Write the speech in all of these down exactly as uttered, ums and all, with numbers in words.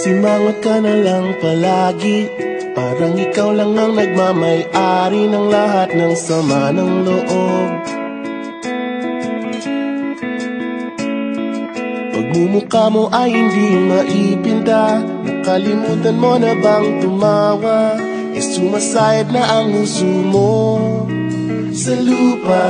Simangot ka na lang palagi, parang ikaw lang ang nagmamay-ari ng lahat ng sama ng loob. Pagmumukha mo ay hindi maipinta, nakalimutan mo na bang tumawa? E sumasayad na ang huso mo sa lupa.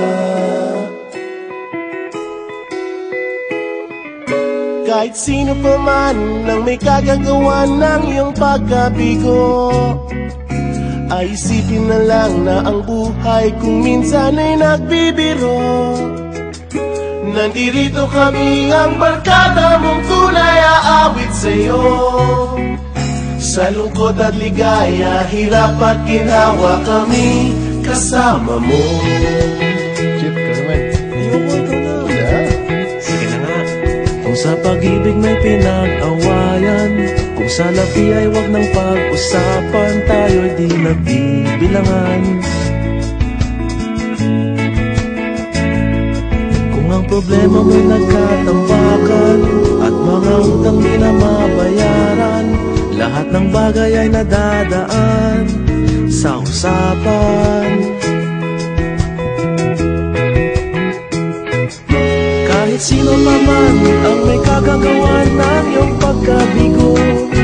Kahit sino pa man ang may kagagawa ng iyong pagkabigo, ay isipin na lang na ang buhay kung minsan ay nagbibiro. Nandirito kami ang barkada mong tunay aawit sa'yo. Sa lungkot at ligaya, hirap at ginawa kami kasama mo. Chip ka naman. Ayoko ito na. Yeah. Sige na nga. Kung sa pag-ibig may pinag-awayan, kung sa labi ay wag nang pag-usapan, tayo'y di nagbibilangan. Kung ang problema mo'y nagkatambakan at mga utang di na mabayaran, lahat ng bagay ay nadadaan sa usapan. Kahit sino pa man ang may kagagawa ng iyong pagkabigo,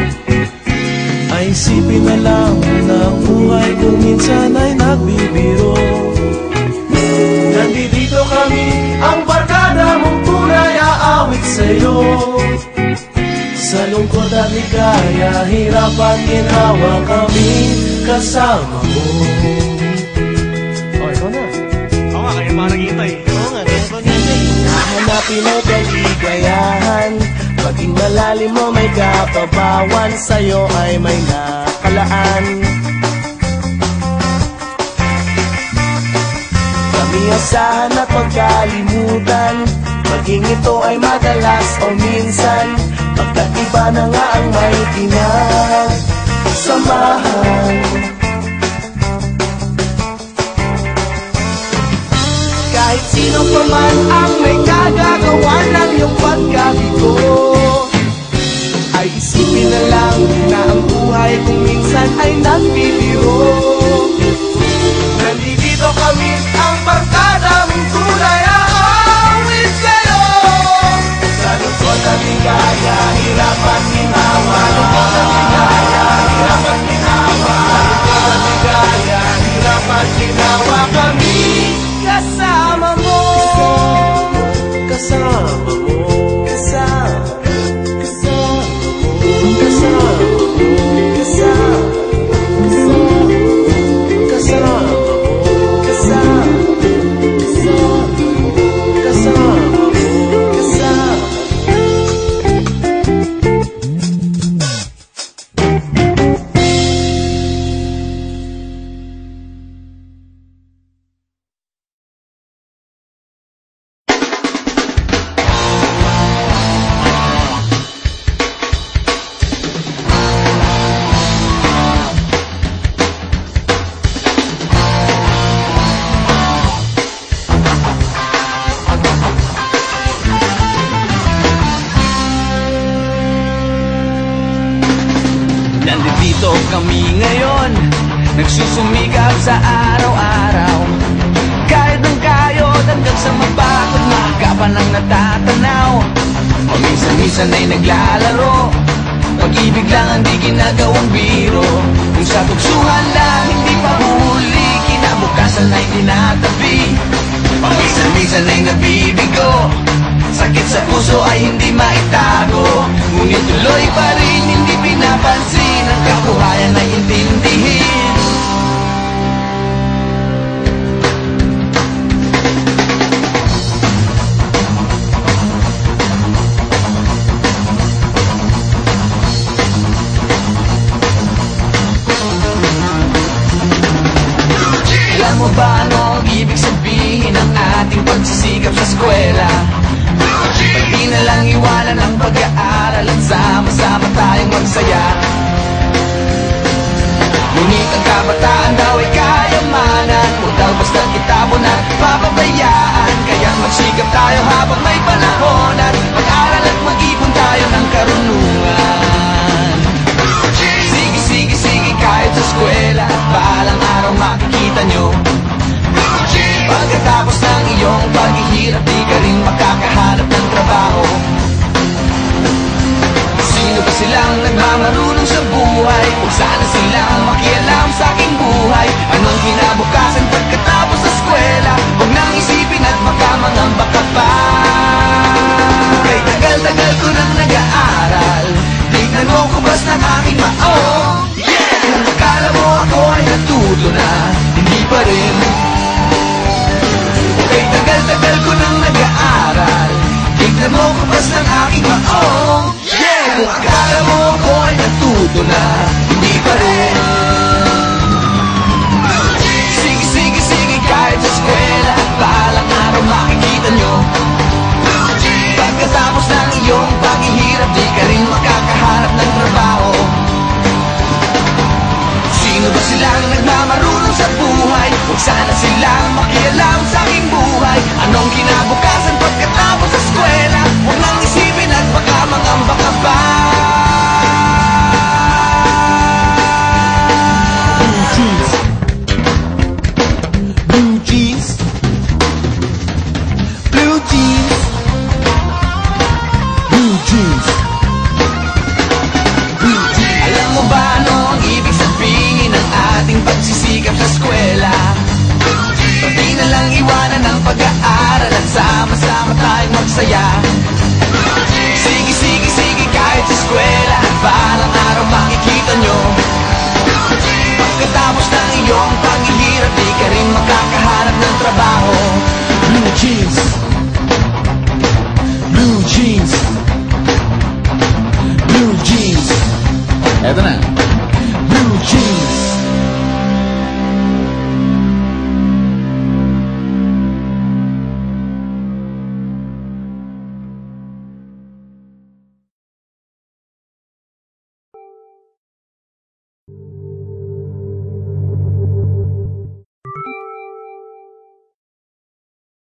ay isipin na lang na ang buhay kung minsan ay nagbibiro. Nandito kami, ang barkada mong tunay aawit sa'yo. Sa lungkot at ligaya, hirap at ginawa kami kasama mo. Oh, ikaw na. Oo nga, kaya mga naghihintay. Oo nga, kaya pag-ibig hahanapin ay kaligayahan. Paging malalim mo may kapabawan, sa'yo ay may nakalaan. Kami asahan at pagkalimutan, maging ito ay madalas o minsan, pagkaiba na nga ang may pinagsamahan. Kahit sino pa man ang may kagagawa ng iyong pagkabigo, ay isipin na lang na ang buhay kung minsan ay nagbibiro. Nandito kami, ang barkada mong tunay aawit sa'yo. Sa lungkot at ligaya, hirap at ginawa. Sa lungkot at ligaya, hirap at ginawa. Sa lungkot at ligaya, hirap at ginawa kami kasama mo. Kasama mo. Kasama. Kasama mo. Kasama mo. Kasama. Kasama. Kasama. Nandito kami ngayon, nagsusumikap sa araw-araw. Kahit ng kayod hanggang sa mabakot, makakapan ang natatanaw. Paminsan-minsan ay naglalaro, pag-ibig lang ang di ginagawang biro. Kung sa tuksuhan lang hindi pa huli, kinabukasan ay tinatabi. Paminsan-minsan ay nabibigo, sakit sa puso ay hindi maitago. Ngunit tuloy pa rin hindi pinapansin, ang kabuhayan ay intindihin. Alam mo ba ano ang ibig sabihin ng ating pagsisikap sa eskwela? Pati na lang iwanan ang pag-aaral at sama-sama tayong magsaya. Ngunit ang kabataan daw ay kayamanan, o daw basta kitabon at papabayaan. Kaya magsikap tayo habang may panahon, at mag-aral at mag-ipon tayo ng karunungan. natuto na, hindi pa rin. Kay tagal-tagal ko nang nag-aaral, tignan mo kapas ng aking maong. Yeah! Kung akala mo ako ay natuto na, hindi pa rin. Sige, sige, sige, kahit sa eskwela, balang araw makikita nyo. Pagkatapos ng iyong paghihirap, di ka rin makakahanap ng trabaho. Sino ba silang nagmamarunong sa buhay? Huwag sana silang makialam sa aking buhay. Anong kinabukasan pagkatapos sa eskwela? Huwag nang isipin at baka mangamba ka pa. Blue jeans, blue jeans, blue jeans, blue jeans, blue jeans. Alam mo ba ano ang ibig sabihin ng ating pagsisikap sa eskwela? Di na lang iwanan ang pag-aaral at sama-sama tayong magsaya. Sige, sige, sige, kahit sa eskwela, balang araw makikita nyo. Pagkatapos ng iyong